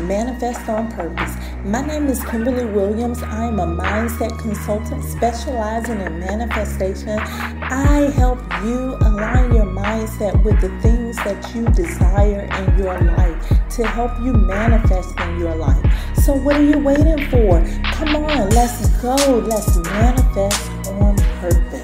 Manifest on Purpose. My name is Kimberly Williams. I am a mindset consultant specializing in manifestation. I help you align your mindset with the things that you desire in your life to help you manifest in your life. So what are you waiting for? Come on, let's go. Let's manifest on purpose.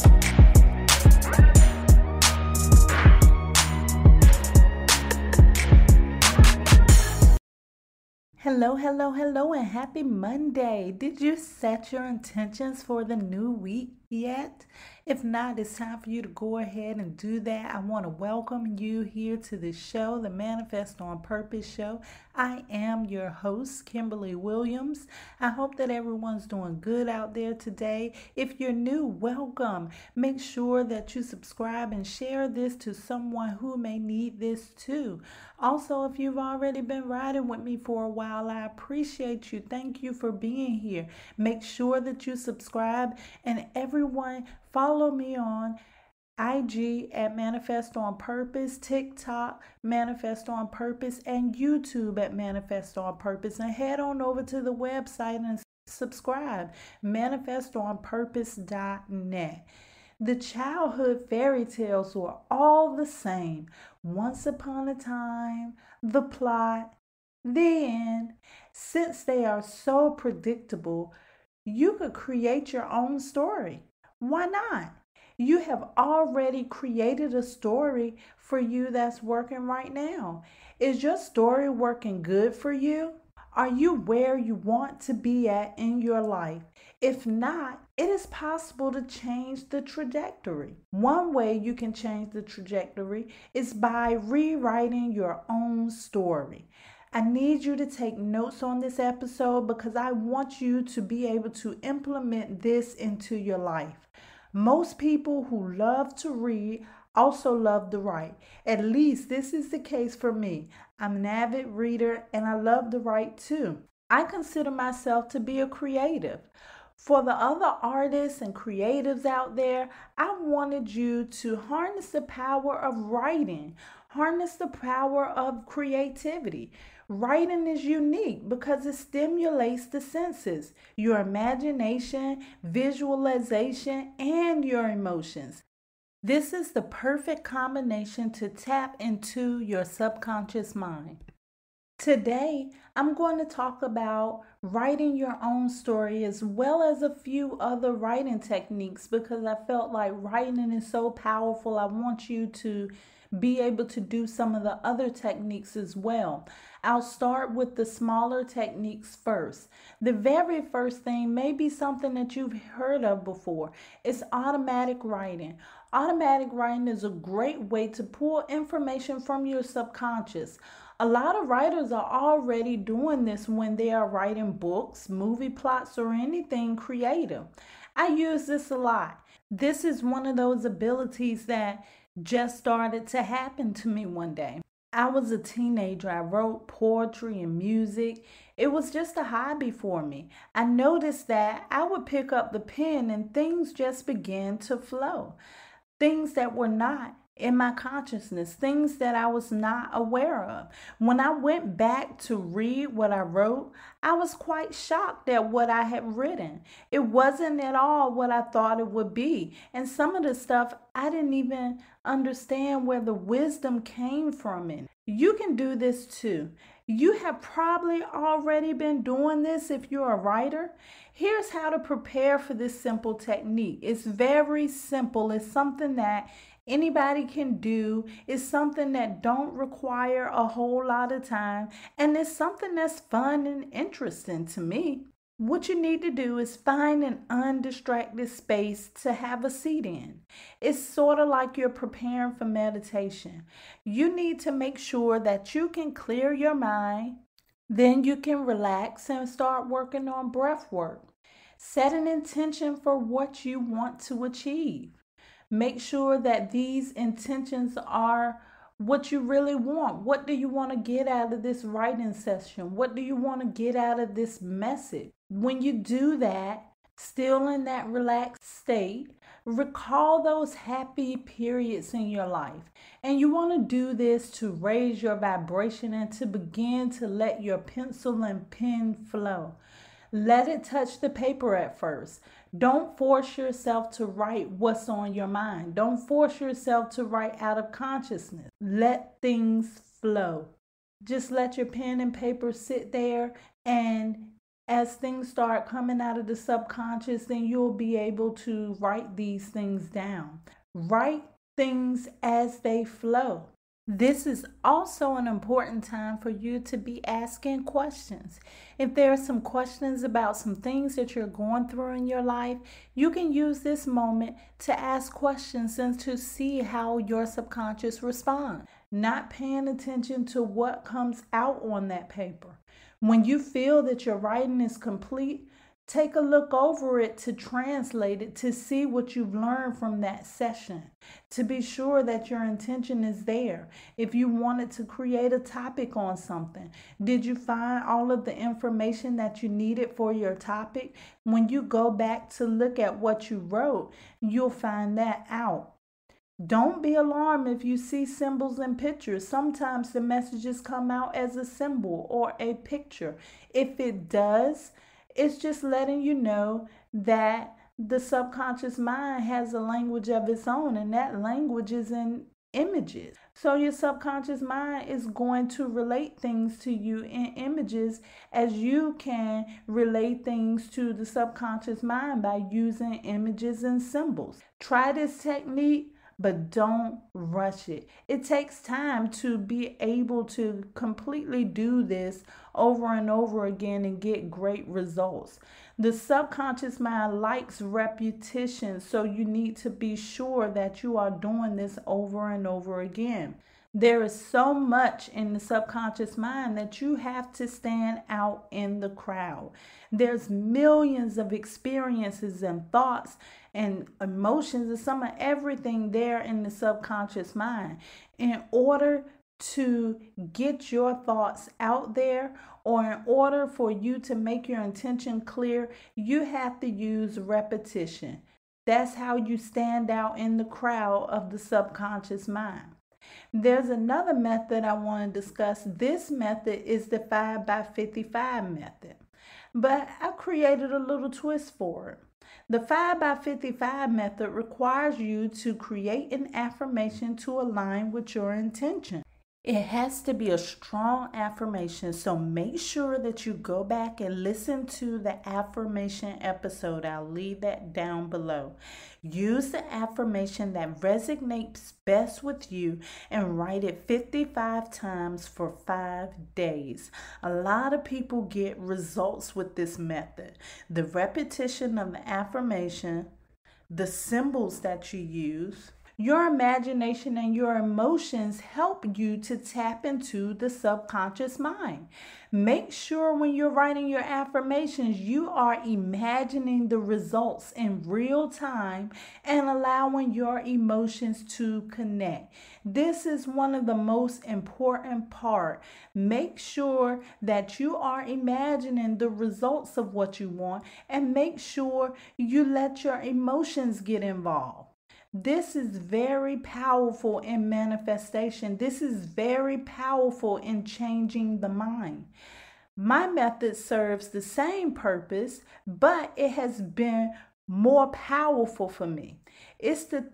Hello, and happy Monday. Did you set your intentions for the new week yet? If not, it's time for you to go ahead and do that. I want to welcome you here to the show, the Manifest on Purpose show. I am your host, Kimberly Williams. I hope that everyone's doing good out there today. If you're new, welcome. Make sure that you subscribe and share this to someone who may need this too. Also, if you've already been riding with me for a while, I appreciate you. Thank you for being here. Make sure that you subscribe, and everyone follow me on IG at Manifest on Purpose, TikTok Manifest on Purpose, and YouTube at Manifest on Purpose. And head on over to the website and subscribe, manifestonpurpose.net. The childhood fairy tales were all the same. Once upon a time, the plot, the end. Since they are so predictable, you could create your own story. Why not? You have already created a story for you that's working right now. Is your story working good for you? Are you where you want to be at in your life? If not, it is possible to change the trajectory. One way you can change the trajectory is by rewriting your own story. I need you to take notes on this episode because I want you to be able to implement this into your life. Most people who love to read also love to write. At least this is the case for me. I'm an avid reader and I love to write too. I consider myself to be a creative. For the other artists and creatives out there, I wanted you to harness the power of writing, harness the power of creativity. Writing is unique because it stimulates the senses, your imagination, visualization, and your emotions. This is the perfect combination to tap into your subconscious mind. Today, I'm going to talk about writing your own story as well as a few other writing techniques because I felt like writing is so powerful. I want you to be able to do some of the other techniques as well. I'll start with the smaller techniques first. The very first thing may be something that you've heard of before. It's automatic writing. Automatic writing is a great way to pull information from your subconscious. A lot of writers are already doing this when they are writing books, movie plots, or anything creative. I use this a lot. This is one of those abilities that just started to happen to me one day. I was a teenager. I wrote poetry and music. It was just a hobby for me. I noticed that I would pick up the pen and things just began to flow. Things that were not in my consciousness, things that I was not aware of. When I went back to read what I wrote, I was quite shocked at what I had written. It wasn't at all what I thought it would be. And some of the stuff, I didn't even understand where the wisdom came from it. You can do this too. You have probably already been doing this if you're a writer. Here's how to prepare for this simple technique. It's very simple. It's something that anybody can do. It's something that don't require a whole lot of time, and it's something that's fun and interesting to me. What you need to do is find an undistracted space to have a seat in. It's sort of like you're preparing for meditation. You need to make sure that you can clear your mind. Then you can relax and start working on breath work. Set an intention for what you want to achieve. Make sure that these intentions are what you really want. What do you want to get out of this writing session? What do you want to get out of this message? When you do that, still in that relaxed state, Recall those happy periods in your life. And you want to do this to raise your vibration and to begin to let your pencil and pen flow. Let it touch the paper at first. Don't force yourself to write what's on your mind. Don't force yourself to write out of consciousness. Let things flow. Just let your pen and paper sit there, and as things start coming out of the subconscious, then you'll be able to write these things down. Write things as they flow. This is also an important time for you to be asking questions. If there are some questions about some things that you're going through in your life, you can use this moment to ask questions and to see how your subconscious responds. Not paying attention to what comes out on that paper. When you feel that your writing is complete, take a look over it to translate it, to see what you've learned from that session, to be sure that your intention is there. If you wanted to create a topic on something, did you find all of the information that you needed for your topic? When you go back to look at what you wrote, you'll find that out. Don't be alarmed if you see symbols and pictures. Sometimes the messages come out as a symbol or a picture. If it does, it's just letting you know that the subconscious mind has a language of its own, and that language is in images. So your subconscious mind is going to relate things to you in images, as you can relate things to the subconscious mind by using images and symbols. Try this technique, but don't rush it. It takes time to be able to completely do this over and over again and get great results. The subconscious mind likes repetition, so you need to be sure that you are doing this over and over again. There is so much in the subconscious mind that you have to stand out in the crowd. There's millions of experiences and thoughts and emotions and some of everything there in the subconscious mind. In order to get your thoughts out there, or in order for you to make your intention clear, you have to use repetition. That's how you stand out in the crowd of the subconscious mind. There's another method I want to discuss. This method is the 5x55 method, but I created a little twist for it. The 5x55 method requires you to create an affirmation to align with your intention. It has to be a strong affirmation, so make sure that you go back and listen to the affirmation episode. I'll leave that down below. Use the affirmation that resonates best with you and write it 55 times for 5 days. A lot of people get results with this method. The repetition of the affirmation, the symbols that you use, your imagination and your emotions help you to tap into the subconscious mind. Make sure when you're writing your affirmations, you are imagining the results in real time and allowing your emotions to connect. This is one of the most important parts. Make sure that you are imagining the results of what you want, and make sure you let your emotions get involved. This is very powerful in manifestation. This is very powerful in changing the mind. My method serves the same purpose, but it has been more powerful for me. It's the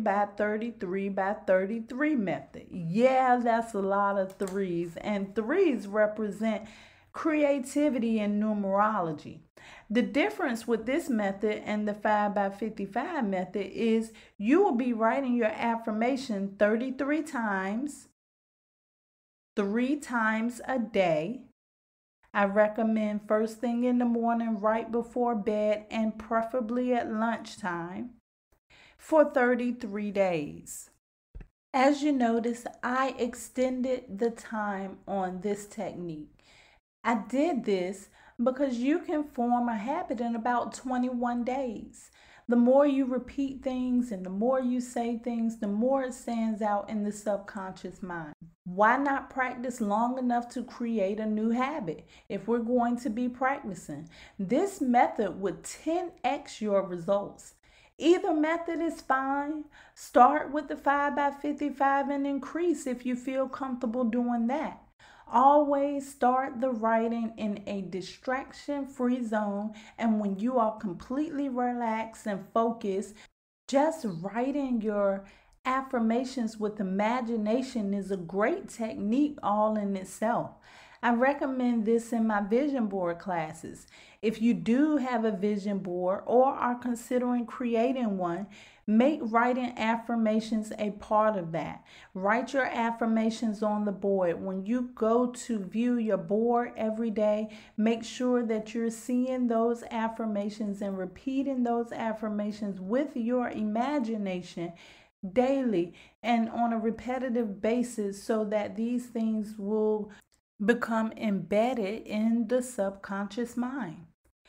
3x33x33 method. Yeah, that's a lot of threes, and threes represent creativity and numerology. The difference with this method and the 5x55 method is you will be writing your affirmation 33 times, 3 times a day. I recommend first thing in the morning, right before bed, and preferably at lunchtime for 33 days. As you notice, I extended the time on this technique. I did this because you can form a habit in about 21 days. The more you repeat things and the more you say things, the more it stands out in the subconscious mind. Why not practice long enough to create a new habit if we're going to be practicing? This method would 10x your results. Either method is fine. Start with the 5 by 55 and increase if you feel comfortable doing that. Always start the writing in a distraction free zone, and when you are completely relaxed and focused, just writing your affirmations with imagination is a great technique all in itself. I recommend this in my vision board classes. If you do have a vision board or are considering creating one, make writing affirmations a part of that. Write your affirmations on the board. When you go to view your board every day, make sure that you're seeing those affirmations and repeating those affirmations with your imagination daily and on a repetitive basis so that these things will become embedded in the subconscious mind.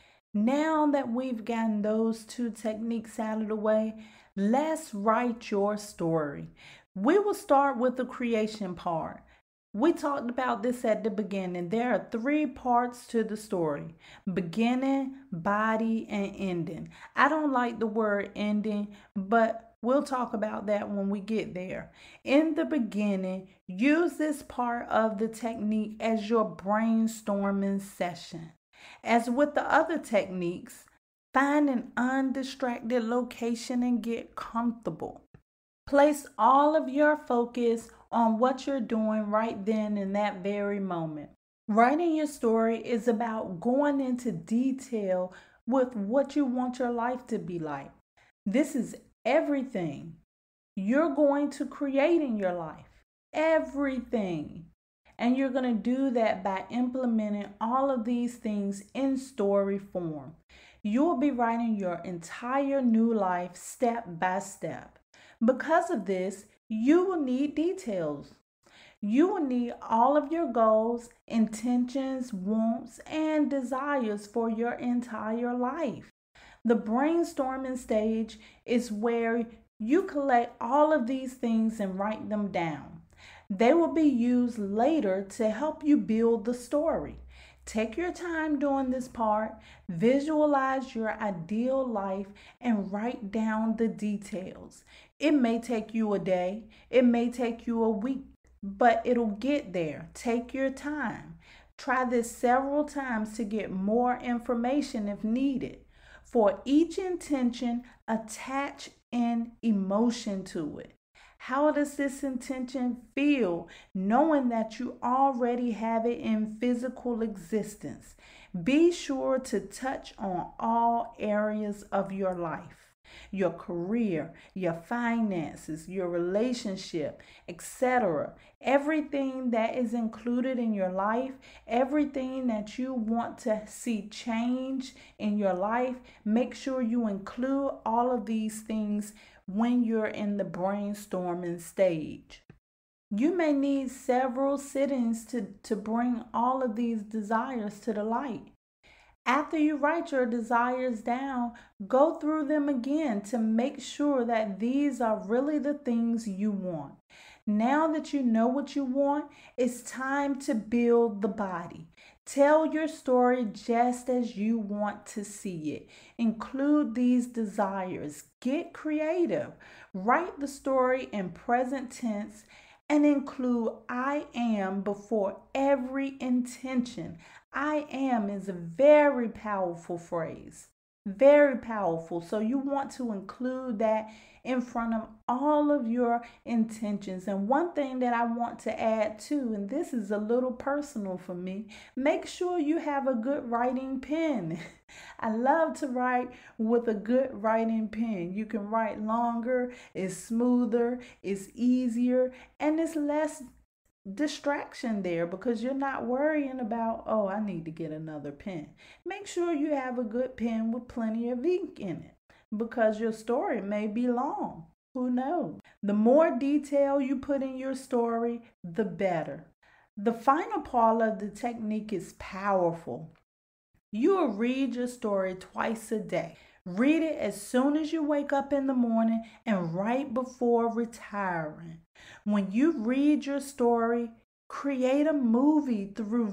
Now that we've gotten those two techniques out of the way, let's write your story. We will start with the creation part. We talked about this at the beginning. There are 3 parts to the story: beginning, body, and ending. I don't like the word ending, but we'll talk about that when we get there. In the beginning, use this part of the technique as your brainstorming session. As with the other techniques, find an undistracted location and get comfortable. Place all of your focus on what you're doing right then in that very moment. Writing your story is about going into detail with what you want your life to be like. This is everything you're going to create in your life. Everything. And you're going to do that by implementing all of these things in story form. You will be writing your entire new life step by step. Because of this, you will need details. You will need all of your goals, intentions, wants, and desires for your entire life. The brainstorming stage is where you collect all of these things and write them down. They will be used later to help you build the story. Take your time doing this part, visualize your ideal life, and write down the details. It may take you a day, it may take you a week, but it'll get there. Take your time. Try this several times to get more information if needed. For each intention, attach an emotion to it. How does this intention feel knowing that you already have it in physical existence? Be sure to touch on all areas of your life: your career, your finances, your relationship, etc. Everything that is included in your life, everything that you want to see change in your life, make sure you include all of these things when you're in the brainstorming stage. You may need several sittings to bring all of these desires to the light. After you write your desires down, go through them again to make sure that these are really the things you want. Now that you know what you want, it's time to build the body. Tell your story just as you want to see it. Include these desires. Get creative. Write the story in present tense and include I am before every intention. I am is a very powerful phrase. Very powerful. So you want to include that in front of all of your intentions. And one thing that I want to add too, and this is a little personal for me, make sure you have a good writing pen. I love to write with a good writing pen. You can write longer, it's smoother, it's easier, and it's less distraction there because you're not worrying about, oh, I need to get another pen. Make sure you have a good pen with plenty of ink in it because your story may be long. Who knows? The more detail you put in your story, the better. The final part of the technique is powerful. You will read your story twice a day. Read it as soon as you wake up in the morning and right before retiring. When you read your story, create a movie through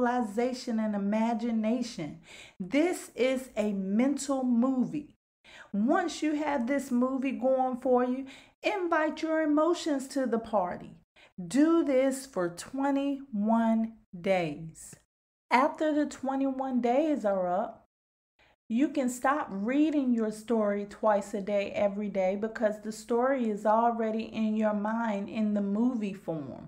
visualization and imagination. This is a mental movie. Once you have this movie going for you, invite your emotions to the party. Do this for 21 days. After the 21 days are up, you can stop reading your story twice a day, every day, because the story is already in your mind in the movie form.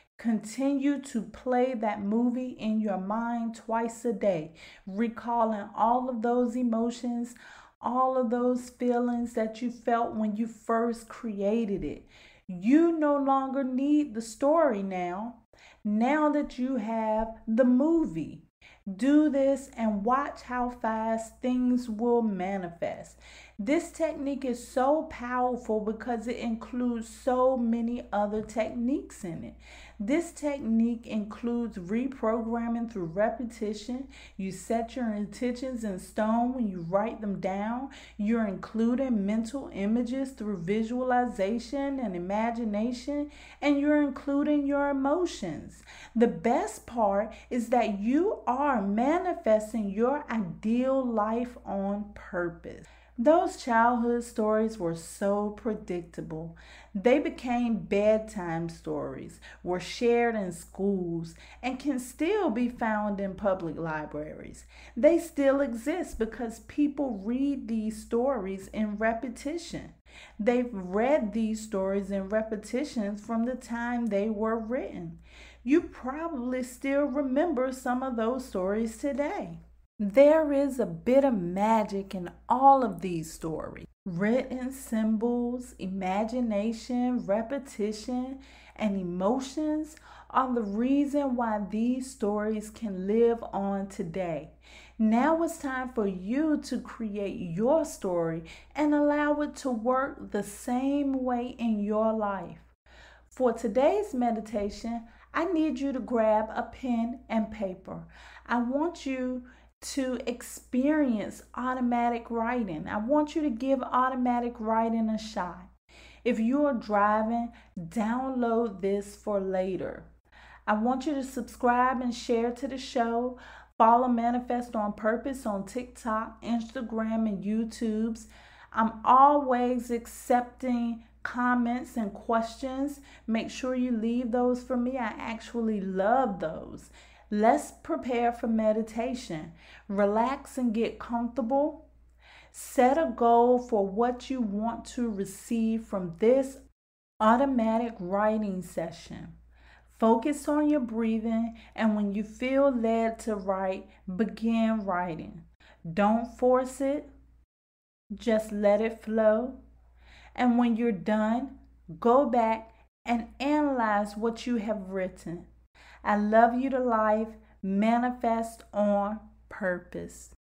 Continue to play that movie in your mind twice a day, recalling all of those emotions, all of those feelings that you felt when you first created it. You no longer need the story now. Now that you have the movie, do this and watch how fast things will manifest. This technique is so powerful because it includes so many other techniques in it. This technique includes reprogramming through repetition. You set your intentions in stone when you write them down. You're including mental images through visualization and imagination, and you're including your emotions. The best part is that you are manifesting your ideal life on purpose. Those childhood stories were so predictable. They became bedtime stories, were shared in schools, and can still be found in public libraries. They still exist because people read these stories in repetition. They've read these stories in repetitions from the time they were written. You probably still remember some of those stories today. There is a bit of magic in all of these stories. Written symbols, imagination, repetition, and emotions are the reason why these stories can live on today. Now it's time for you to create your story and allow it to work the same way in your life. For today's meditation, I need you to grab a pen and paper. I want you to experience automatic writing. I want you to give automatic writing a shot. If you are driving, download this for later. I want you to subscribe and share to the show. Follow Manifest on Purpose on TikTok, Instagram, and YouTubes. I'm always accepting comments and questions. Make sure you leave those for me. I actually love those. Let's prepare for meditation. Relax and get comfortable. Set a goal for what you want to receive from this automatic writing session. Focus on your breathing, and when you feel led to write, begin writing. Don't force it, just let it flow. And when you're done, go back and analyze what you have written. I love you to life. Manifest on purpose.